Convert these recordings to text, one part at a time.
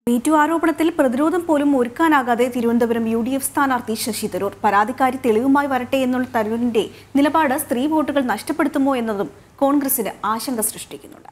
MeToo ആരോപണത്തിൽ പ്രതിരോധം പോലും ഒരുക്കാനാകാതെ തിരുവനന്തപുരം UDF സ്ഥാനാർത്ഥി ശശി തരൂർ. പരാതിക്കാരി തെളിവുമായി വരട്ടെ എന്നുള്ള തരൂരിന്റെ നിലപാട് സ്ത്രീ വോട്ടുകൾ നഷ്ടപ്പെടുത്തുമോ എന്നതും കോൺഗ്രസിന് ആശങ്ക സൃഷ്ടിക്കുന്നുണ്ട്.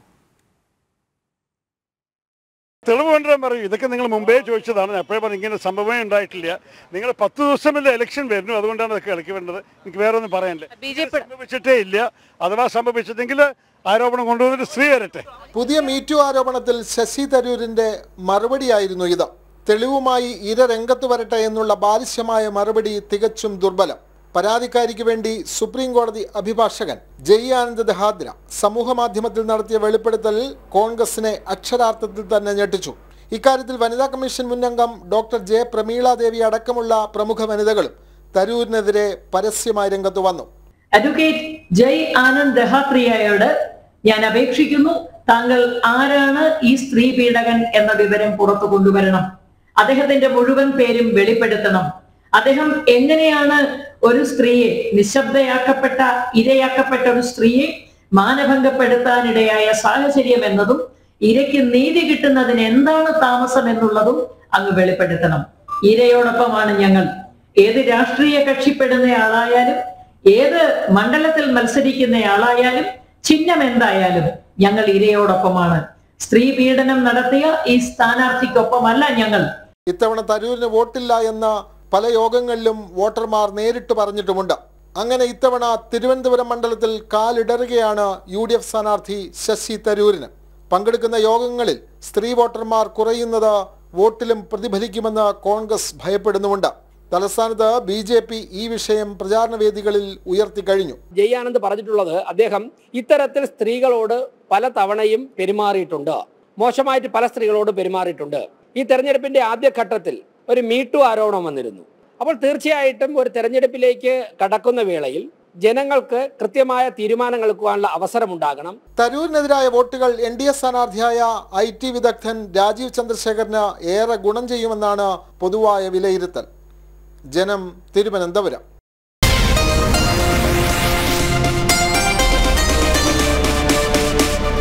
തെളിവ് കൊണ്ടുവരാൻ പറയൂ. ഇതൊക്കെ നിങ്ങൾ മുമ്പേ ചോദിച്ചതാണ്. എപ്പോഴും പറഞ്ഞു ഇങ്ങനെ സംഭവമേ ഉണ്ടായിട്ടില്ല. നിങ്ങൾ 10 ദിവസമല്ലേ ഇലക്ഷൻ വരുന്നു, അതുകൊണ്ടാണ് അതൊക്കെ ഇളക്കി വേണ്ടത്. എനിക്ക് വേറെ ഒന്നും പറയാനില്ല. സംഭവിച്ചിട്ടേ ഇല്ല. അഥവാ സംഭവിച്ചിട്ടെങ്കിൽ ആരോപണം കൊണ്ടുവന്നിട്ട് സ്ത്രീ വരട്ടെ. പുതിയ മീറ്റു ആരോപണത്തിൽ ശശി തരൂരിന്റെ മറുപടിയായിരുന്നു ഇത്. തെളിവുമായി ഇര രംഗത്ത് വരട്ടെ എന്നുള്ള ബാലിശ്യമായ മറുപടി തികച്ചും ദുർബലം. പരാതിക്കാരിക്ക് വേണ്ടി സുപ്രീം കോടതി അഭിഭാഷകൻ ജയ് ആനന്ദ് ദഹാദ്ര സമൂഹ മാധ്യമത്തിൽ നടത്തിയ വെളിപ്പെടുത്തൽ കോൺഗ്രസിനെ അക്ഷരാർത്ഥത്തിൽ തന്നെ ഞെട്ടിച്ചു. ഇക്കാര്യത്തിൽ വനിതാ കമ്മീഷൻ മുന്നംഗം ഡോക്ടർ ജെ പ്രമീള ദേവി അടക്കമുള്ള പ്രമുഖ വനിതകളും തരൂരിനെതിരെ പരസ്യമായി രംഗത്ത് വന്നു. അഡ്വക്കേറ്റ് ജയ് ആനന്ദ് ദഹാദ്രയോട് ഞാൻ അപേക്ഷിക്കുന്നു, താങ്കൾ ആരാണ് ഈ സ്ത്രീ പീഡകൻ എന്ന വിവരം പുറത്തു കൊണ്ടുവരണം. അദ്ദേഹത്തിന്റെ മുഴുവൻ പേരും വെളിപ്പെടുത്തണം. അദ്ദേഹം എങ്ങനെയാണ് ഒരു സ്ത്രീയെ, നിശബ്ദയാക്കപ്പെട്ട ഇരയാക്കപ്പെട്ട ഒരു സ്ത്രീയെ മാനഭംഗപ്പെടുത്താനിടയായ സാഹചര്യം എന്നതും ഇരയ്ക്ക് നീതി കിട്ടുന്നതിന് എന്താണ് താമസം എന്നുള്ളതും അങ്ങ് വെളിപ്പെടുത്തണം. ഇരയോടൊപ്പമാണ് ഞങ്ങൾ. ഏത് രാഷ്ട്രീയ കക്ഷിപ്പെടുന്ന ആളായാലും, ഏത് മണ്ഡലത്തിൽ മത്സരിക്കുന്ന ആളായാലും, ചിഹ്നം എന്തായാലും ഞങ്ങൾ ഇരയോടൊപ്പമാണ്. സ്ത്രീ പീഡനം നടത്തിയ ഈ സ്ഥാനാർത്ഥിക്കൊപ്പമല്ല ഞങ്ങൾ. ഇത്തവണ തരൂരിന് വോട്ടില്ല എന്ന പല യോഗങ്ങളിലും വോട്ടർമാർ നേരിട്ട് പറഞ്ഞിട്ടുമുണ്ട്. അങ്ങനെ ഇത്തവണ തിരുവനന്തപുരം മണ്ഡലത്തിൽ കാലിടറുകയാണ് UDF സ്ഥാനാർത്ഥി ശശി തരൂരിന്. പങ്കെടുക്കുന്ന യോഗങ്ങളിൽ സ്ത്രീ വോട്ടർമാർ കുറയുന്നത് വോട്ടിലും പ്രതിഫലിക്കുമെന്ന് കോൺഗ്രസ് ഭയപ്പെടുന്നുമുണ്ട്. തലസ്ഥാനത്ത് BJP ഈ വിഷയം പ്രചാരണ വേദികളിൽ ഉയർത്തിക്കഴിഞ്ഞു. ജയ് ആനന്ദ് പറഞ്ഞിട്ടുള്ളത്, അദ്ദേഹം ഇത്തരത്തിൽ സ്ത്രീകളോട് പല തവണയും പെരുമാറിയിട്ടുണ്ട്, മോശമായിട്ട് പല സ്ത്രീകളോട് പെരുമാറിയിട്ടുണ്ട്. ഈ തെരഞ്ഞെടുപ്പിന്റെ ആദ്യഘട്ടത്തിൽ ഒരു മീറ്റു ആരോപണം വന്നിരുന്നു. അപ്പോൾ തീർച്ചയായിട്ടും ഒരു തെരഞ്ഞെടുപ്പിലേക്ക് കടക്കുന്ന വേളയിൽ ജനങ്ങൾക്ക് കൃത്യമായ തീരുമാനങ്ങൾ എടുക്കുവാനുള്ള അവസരമുണ്ടാകണം. തരൂരിനെതിരായ വോട്ടുകൾ NDA സ്ഥാനാർത്ഥിയായ IT വിദഗ്ധൻ രാജീവ് ചന്ദ്രശേഖരന് ഏറെ ഗുണം ചെയ്യുമെന്നാണ് പൊതുവായ വിലയിരുത്തൽ. ജനം, തിരുവനന്തപുരം.